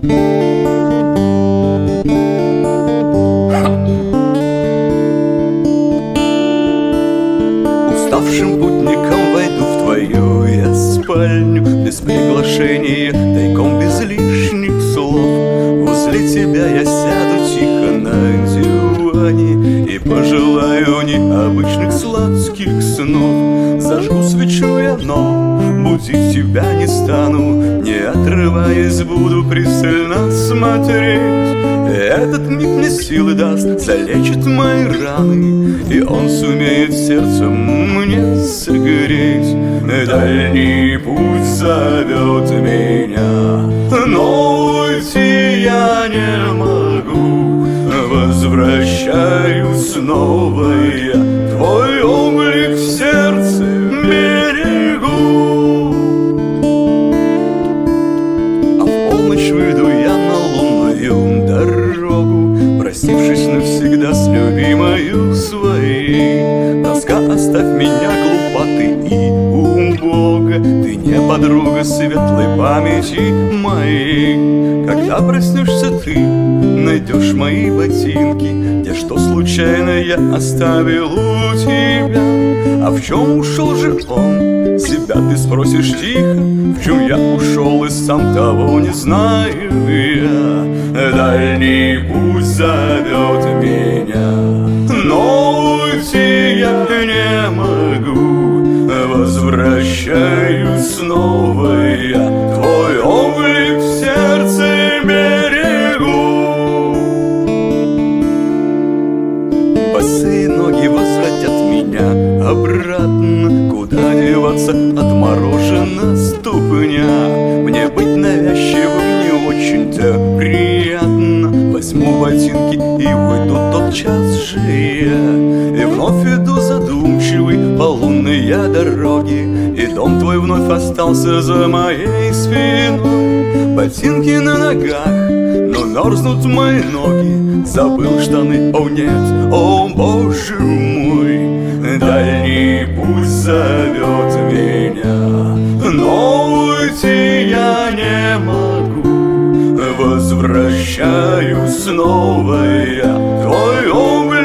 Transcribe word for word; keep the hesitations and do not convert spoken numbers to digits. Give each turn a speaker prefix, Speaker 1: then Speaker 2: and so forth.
Speaker 1: Уставшим путником войду в твою я спальню, без приглашения, тайком, без лишних слов. Возле тебя я сяду тихо на диване и пожелаю необычных сладких снов. Зажгу свечу я, но будить тебя не стану, не отрываясь буду пристально смотреть. Этот миг мне силы даст, залечит мои раны, и он сумеет сердцем мне согреть. Дальний путь зовет меня, но уйти я не могу. Возвращаюсь снова я, твой облик в сердце берегу. А в полночь выйду я на лунную дорогу, простившись навсегда с любимою своей. Тоска, оставь меня, глупоты и убога, ты не подруга светлой памяти моей. Когда проснешься ты, найдешь мои ботинки, где что случайно я оставил у тебя. А в чем ушел же он? Себя ты спросишь тихо. В чем я ушел и сам того не знаю я. Дальний путь зовет меня, но уйти я не могу. Возвращаюсь снова я, твой облик в сердце берегу. Босые ноги возвратят меня обратно. Куда деваться, отморожена ступня. Мне быть навязчивым не очень-то приятно. Возьму ботинки и выйду тотчас же я. И вновь иду задумчивый по лунной я дороге, и дом твой вновь остался за моей спиной. Ботинки на ногах, но мерзнут мои ноги. Забыл штаны, о нет, о боже мой. Дальний путь зовет меня, но уйти я не могу. Возвращаюсь снова я, твой облик